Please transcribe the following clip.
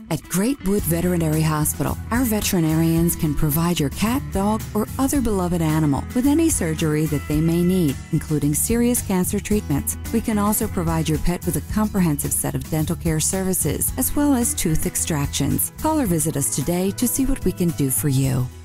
At Greatwood Veterinary Hospital, our veterinarians can provide your cat, dog, or other beloved animal with any surgery that they may need, including serious cancer treatments. We can also provide your pet with a comprehensive set of dental care services, as well as tooth extractions. Call or visit us today to see what we can do for you.